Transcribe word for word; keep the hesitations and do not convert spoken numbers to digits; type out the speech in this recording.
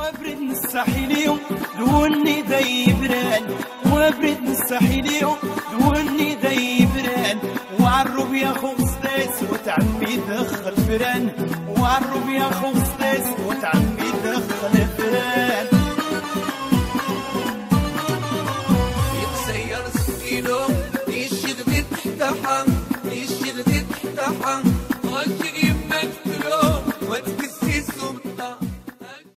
وابرد نستحيليو لوني ذي بران وابرد نستحيليو لوني ذي بران وعرب يا خو سداس وتعمي دخل فران وعرب يا خو